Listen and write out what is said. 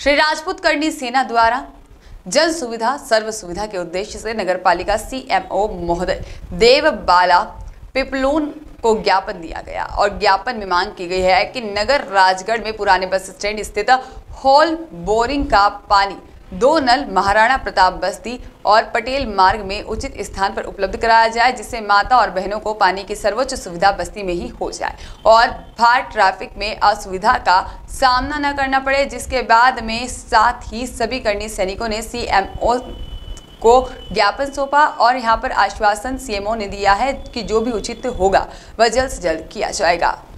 श्री राजपूत करनी सेना द्वारा जन सुविधा सर्व सुविधा के उद्देश्य से नगरपालिका सीएमओ महोदय देवबाला पिपलून को ज्ञापन दिया गया और ज्ञापन में मांग की गई है कि नगर राजगढ़ में पुराने बस स्टैंड स्थित हॉल बोरिंग का पानी 2 नल महाराणा प्रताप बस्ती और पटेल मार्ग में उचित स्थान पर उपलब्ध कराया जाए, जिससे माता और बहनों को पानी की सर्वोच्च सुविधा बस्ती में ही हो जाए और भार ट्रैफिक में असुविधा का सामना न करना पड़े। जिसके बाद में साथ ही सभी करनी सैनिकों ने सीएमओ को ज्ञापन सौंपा और यहां पर आश्वासन सीएमओ ने दिया है कि जो भी उचित होगा वह जल्द से जल्द किया जाएगा।